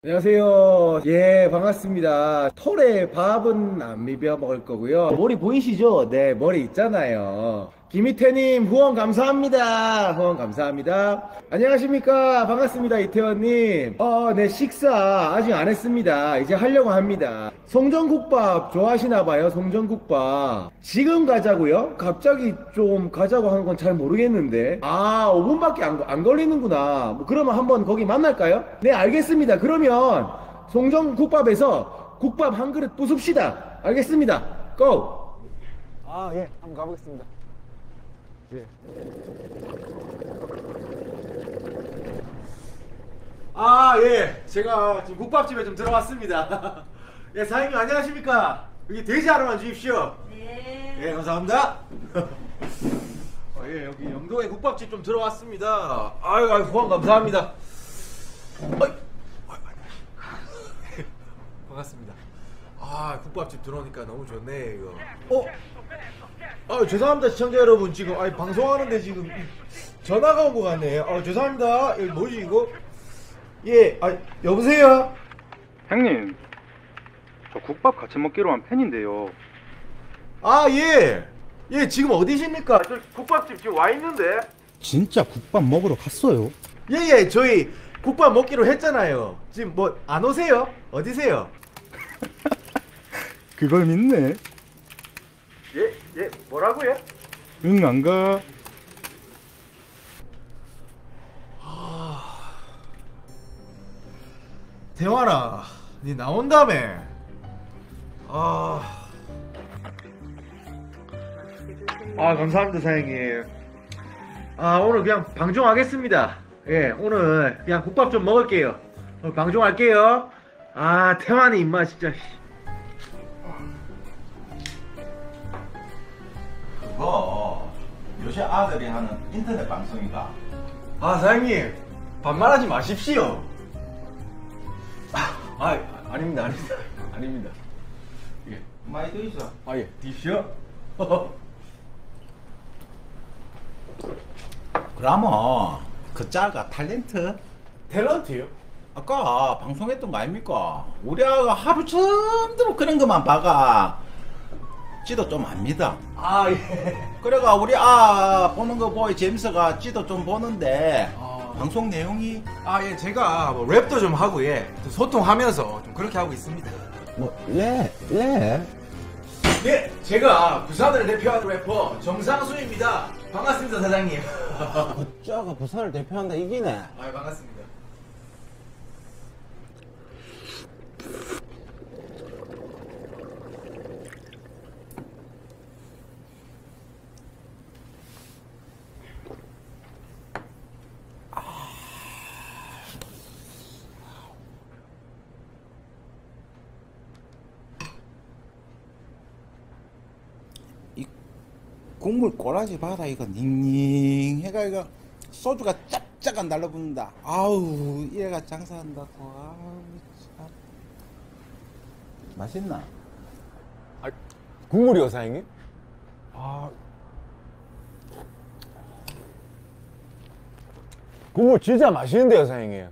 안녕하세요. 예, 반갑습니다. 털에 밥은 안 비벼 먹을 거고요. 머리 보이시죠? 네, 머리 있잖아요. 김희태님 후원 감사합니다. 후원 감사합니다. 안녕하십니까? 반갑습니다, 이태원님. 네, 식사 아직 안 했습니다. 이제 하려고 합니다. 송정국밥 좋아하시나봐요, 송정국밥. 지금 가자고요? 갑자기 좀 가자고 하는 건 잘 모르겠는데. 5분밖에 안 걸리는구나. 뭐 그러면 한번 거기 만날까요? 네, 알겠습니다. 그러면 송정국밥에서 국밥 한 그릇 부숩시다. 알겠습니다. 고! 예, 한번 가보겠습니다. 예. 예. 제가 지금 국밥집에 좀 들어왔습니다. 예, 사장님 안녕하십니까? 여기 돼지 하나만 주십시오. 네. 예, 감사합니다. 예, 여기 영동에 국밥집 좀 들어왔습니다. 아유, 후원 감사합니다. 반갑습니다. 국밥집 들어오니까 너무 좋네, 이거. 죄송합니다, 시청자 여러분. 지금, 방송하는데 지금 전화가 온 것 같네. 죄송합니다. 이거 뭐지, 이거? 예, 여보세요? 형님, 저 국밥 같이 먹기로 한 팬인데요. 예. 예, 지금 어디십니까? 저 국밥집 지금 와 있는데. 진짜 국밥 먹으러 갔어요? 예, 저희 국밥 먹기로 했잖아요. 지금 뭐 안 오세요? 어디세요? 그걸 믿네. 예, 뭐라고요? 응, 안 가. 대환아, 니 나온다며. 감사합니다, 사장님. 오늘 그냥 방종하겠습니다. 예, 오늘 그냥 국밥 좀 먹을게요. 오늘 방종할게요. 태환이 입맛 진짜. 그거 요새 아들이 하는 인터넷 방송인가? 사장님, 반말하지 마십시오. 아닙니다. 아닙니다. 예. 많이 더 있어. 예, 디쇼. 그러면 그 짤가 탤런트? 탤런트요? 아까 방송했던 거 아닙니까? 우리 아가 하루 처음으로 그런 것만 봐가 지도 좀 압니다. 예. 그래가 우리 보는 거 보이 재밌어가 지도 좀 보는데 방송 내용이 예, 제가 뭐 랩도 좀 하고, 예, 또 소통하면서 좀 그렇게 하고 있습니다. 예, 제가 부산을 대표하는 래퍼 정상수입니다. 반갑습니다, 사장님. 어쩌가 부산을 대표한다 이기네. 반갑습니다. 국물 꼬라지 봐라. 이거 닝닝해가 이거 소주가 짭짭 안 달라붙는다. 아우 얘가 장사한다고. 참 맛있나? 국물이요, 사장님? 국물 진짜 맛있는데요, 사장님.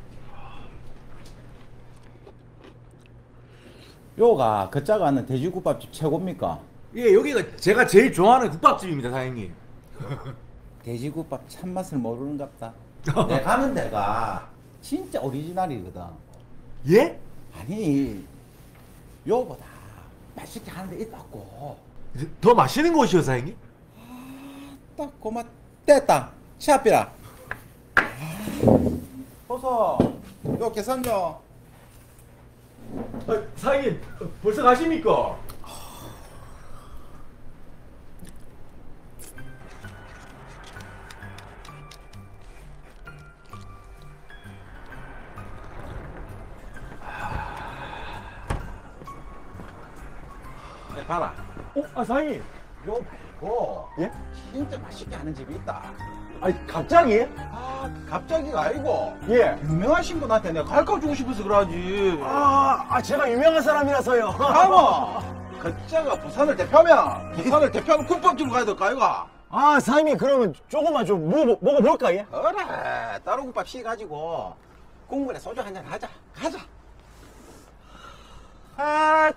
요가 그 짜가는 돼지국밥집 최고입니까? 예, 여기가 제가 제일 좋아하는 국밥집입니다, 사장님. 돼지국밥 참맛을 모르는갑다. 내가 가는 데가 진짜 오리지널이거든. 예? 아니 요보다 맛있게 하는 데 있다고. 더 맛있는 곳이요, 사장님? 딱 고마 됐다. 시합비라. 보소 요 계산요. 사장님, 벌써 가십니까? 봐라. 사장님. 요 말고 예? 진짜 맛있게 하는 집이 있다. 갑자기? 갑자기가 아니고 예. 유명하신 분한테 내가 가르쳐주고 싶어서 그러지. 제가 유명한 사람이라서요. 가모 그자가 부산을 대표하는 국밥집으로 가야 될까 이거. 사장님, 그러면 조금만 좀 먹어볼까, 예? 그래 따로 국밥 시가지고 국물에 소주 한잔 하자. 가자.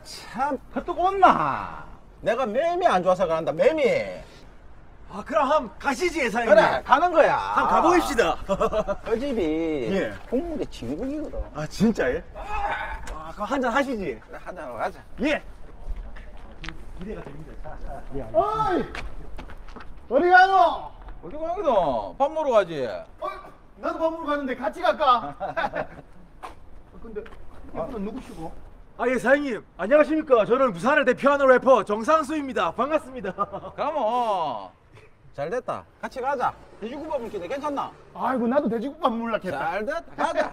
참, 헛떡 온나? 내가 매미 안 좋아서 그런다, 매미. 아, 그럼 한번 가시지, 사장님. 그래, 가는 거야. 한번 가보입시다. 그 집이 예. 국물이 진국이거든. 아, 진짜예? 아, 그럼 한잔 하시지. 그래, 한잔 가자. 예. 기대가 됩니다. 어이! 어디 가노? 어디 가거든? 밥 먹으러 가지. 나도 밥 먹으러 가는데 같이 갈까? 근데 이분은 누구시고? 아, 예, 사장님. 안녕하십니까. 저는 부산을 대표하는 래퍼 정상수입니다. 반갑습니다. 그러면 잘 됐다. 같이 가자. 돼지국밥 먹기도 괜찮나? 아이고, 나도 돼지국밥 먹으려겠다. 잘 됐다. 가자.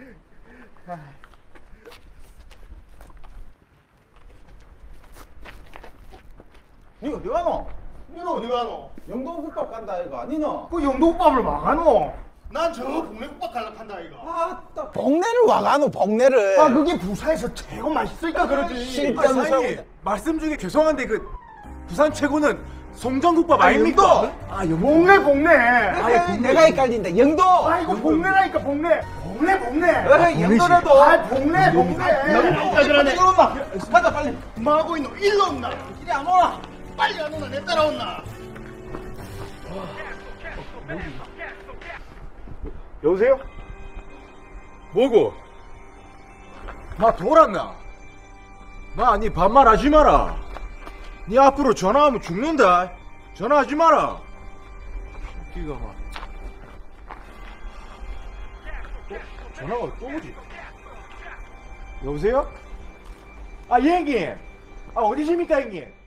니 어디 가노? 니는 어디 가노? 영동국밥 간다 이거. 니는? 그 영도국밥을 막 가노? 난 저 동네국밥 갈라 한다, 이거. 아따 복내를 와 가노 복내를. 아, 그게 부산에서 최고 맛있으니까 그러지. 실전 사장님, 말씀 중에 죄송한데 그 부산 최고는 송정국밥 아닙니까? 아, 봉내, 봉내. 내가 헷갈린다. 영도. 아, 이거 봉내라니까, 봉내. 봉내, 봉내. 그래, 영도라도. 아, 봉내, 봉내. 그러네. 가자 빨리. 뭐 하고 있노? 일로 온나? 이리 안 오나? 빨리 안 오나? 내 따라온나? 여보세요? 뭐고? 나 돌았나? 나 니 반말하지 마라. 니 앞으로 전화하면 죽는다. 전화하지 마라. 기가 막. 전화가 또 오지? 여보세요? 아, 예, 형님. 아, 어디십니까, 형님?